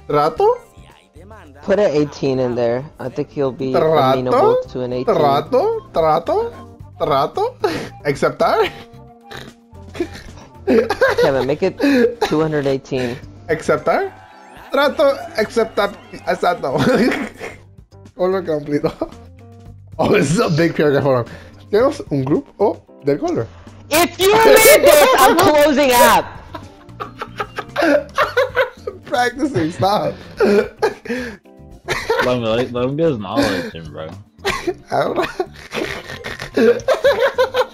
Trato? Put an 18 in there. I think he'll be Trato? amenable to an 18. Trato? Trato? Trato? Aceptar? Kevin, make it 218. Aceptar? Trato, aceptar, exacto. Color completo. Oh, this is a big paragraph. Hold on. Tenemos un grupo del color. If you read this, I'm closing app. Practicing, stop. Let him get his knowledge in, bro. I don't know.